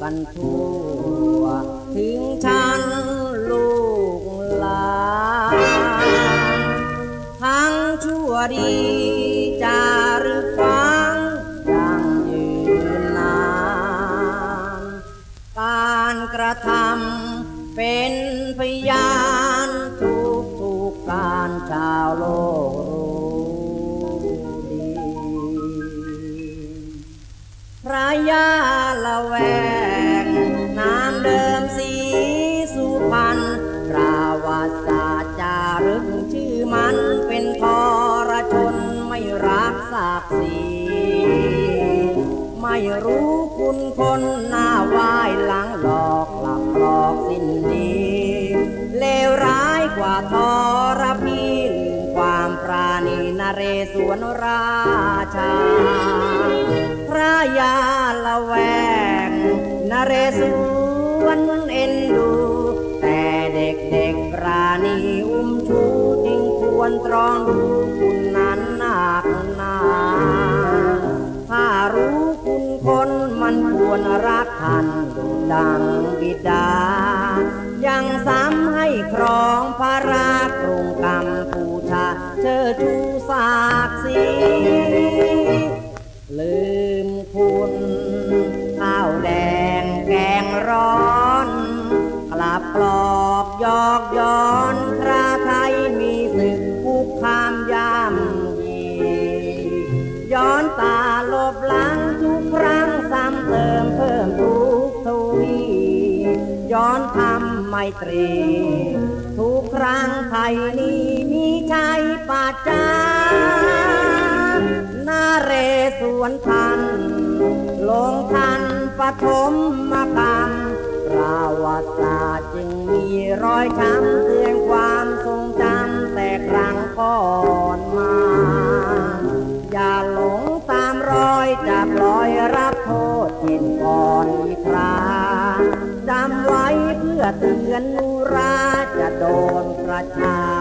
กันทั่วถึงฉันลูกหลานทั้งชั่วดีจารึกฝังยังยืนนานการกระทำเป็นพยานทุกการชาวโลกรู้ดีพระยาละแวงนามเดิมสีสุพรรณประวัติศาสตร์จารึกชื่อมันเป็นทรชนไม่รักศักดิ์ศรีไม่รู้คุณคนหน้าไหว้หลังหลอกหลับหลอกสิ้นดีเลวร้ายกว่าทรพีความปราณีนเรศวรราชาพระยาละแวงนเรศวรเอ็นดูแต่เด็กๆปราณีอุ้มชูจึงควรตรองดูคุณนั้นหนักหนาถ้ารู้คุณคนมันควรรักท่านดุจดังบิดายังซ้ำให้ครองพระราชกรุงกัมพูชาเชิดชูศักดิ์ศรีลืมคุณข้าวแดงแกงร้อนกลับปลอบยอกย้อนคราไทยมีศึกคุกคามย่ำยีย้อนตาลบหลังทุกครั้งซ้ำเติมเพิ่มทุกทวีย้อนทำไมตรีทุกครั้งไทยนี้มีชัยปัจจานาเรศวรทันลงทันปฐมกรรมประวัติศาสตร์จึงมีรอยช้ำเตือนความทรงจำแต่ครั้งก่อนมาอย่าหลงตามรอยจะปล่อยรับโทษเช่นก่อนอีกคราจำไว้เพื่อเตือนนุราจะโดนประชา